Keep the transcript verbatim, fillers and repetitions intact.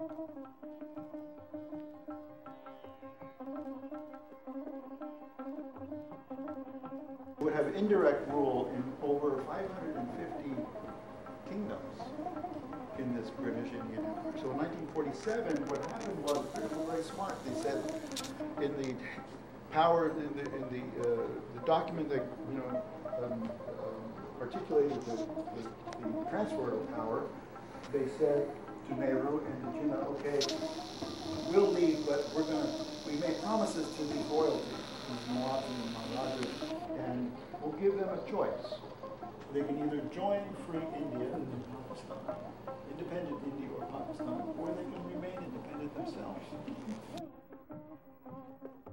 Would have indirect rule in over five hundred fifty kingdoms in this British Indian Empire. So in nineteen forty-seven, what happened was, the British were very smart. They said in the power, in the, in the, uh, the document that, you know, um, um, articulated the, the, the transfer of power, they said to Nehru and to Jinnah, okay, we'll leave, but we're going to, we made promises to these royalties, these Nawabs and Maharajas, and we'll give them a choice. They can either join free India and Pakistan, independent India or Pakistan, or they can remain independent themselves.